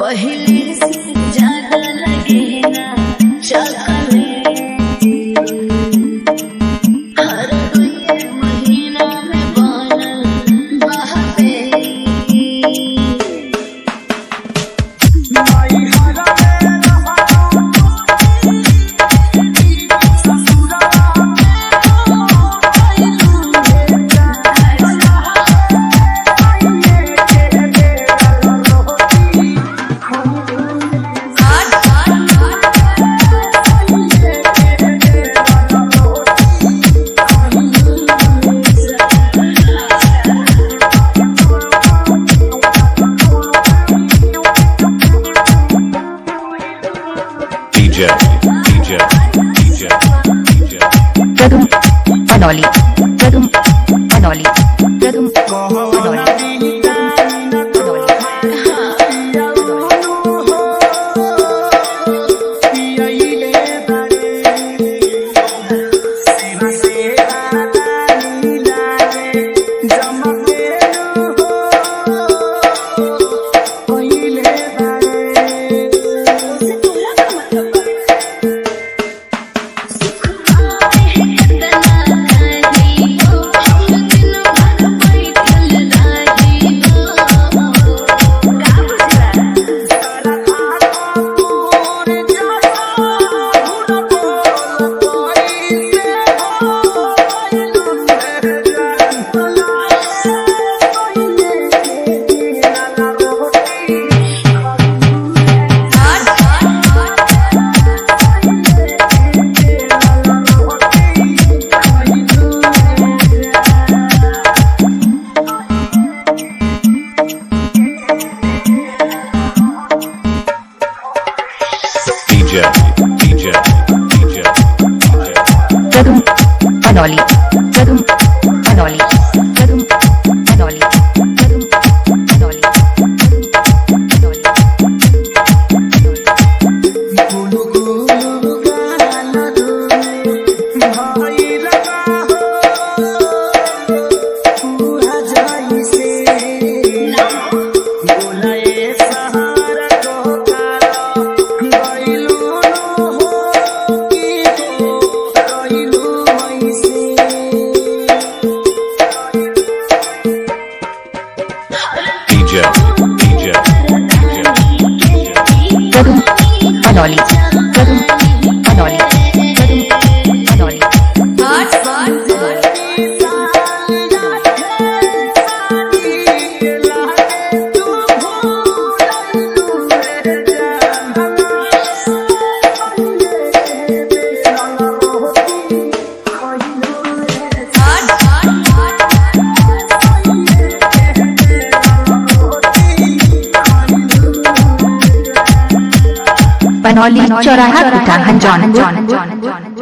पहले से ज्यादा लगे ना चॉकलेट, हर महीना में बनल बहते प्रदुम अनौली, प्रदुम अनौली, प्रदुम अनौली। प्रदुम अनौली, प्रदुम अनौली, प्रदुम अनौली, प्रदुम अनौली, प्रदुम अनौली, प्रदुम अनौली, प्रदुम अनौली। बनौली चौराहा कुटा हंजौन।